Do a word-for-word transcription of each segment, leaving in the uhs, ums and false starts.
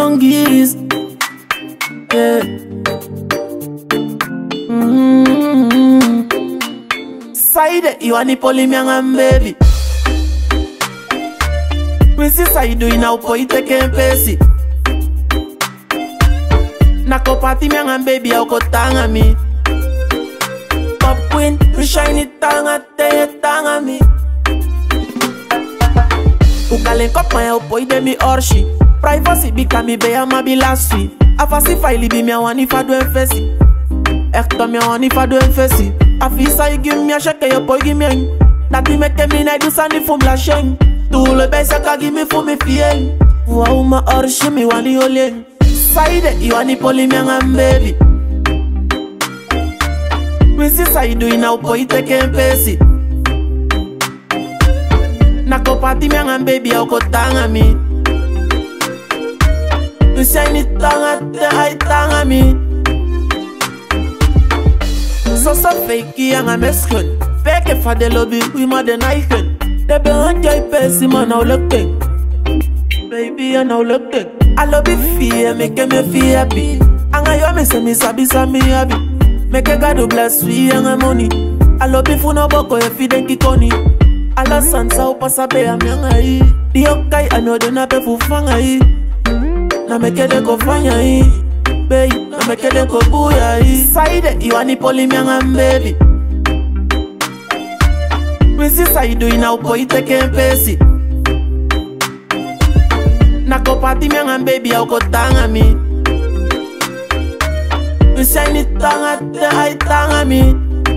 youngies. Yeah. Mm-hmm. Side you want the polymian baby. We see side you now for it take and pace. Nako party mian baby au kotanga mi. Pop queen, we shine it tanga te tanga mi. Ukalen kop my opoi de mi orshi. Privacy bika mi be ama bilasfi. Afasi faili bi mi awani fa do enfesi. Ekto mi awani fa do enfesi. Afisa you give me a shake your boy give me a. That make me na do sani fum la sheng. Tout le besa ka give me for me fien. Wow ma orshi mi wani olen. Side you want the polymian baby. We see side you now boy take and pace. Nako party mian baby au kotanga mi. You shine it tanga te hai tanga mi. So so fake yang a meskin. Fake for the lobby we more than I can. They be enjoy pace man now looking. Baby I now looking. I love it fear, make me feel happy. Anga yo me say me sabi sabi happy. Make a God bless we anga money. I love it for no boko if you denki koni. I love sansa upasa be am yanga i. Di okai I know do na pe fu fanga i. Na make de ko fanya i. Baby, na make de ko buya i. Side you want the polymian baby. We see side you now boy take and pace. Nako party mian baby au kotanga mi. You shine it tanga te hai tanga mi.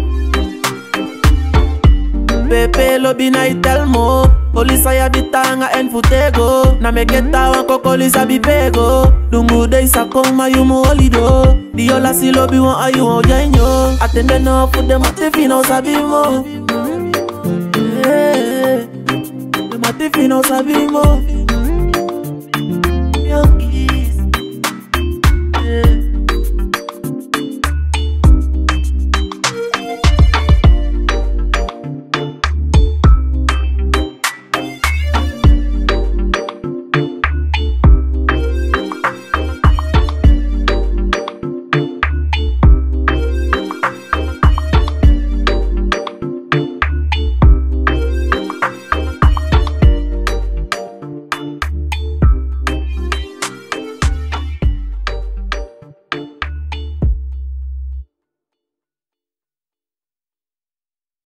Pepe lobby na itelmo. Polisa ya bitanga en futego. Na meketa wanko kolisa bipego. Dungu de isa kong mayumo holido. Diola si lobby wan ayu o janyo. Atende no fu de mate fino sabimo. Yeah. De mate fino sabimo.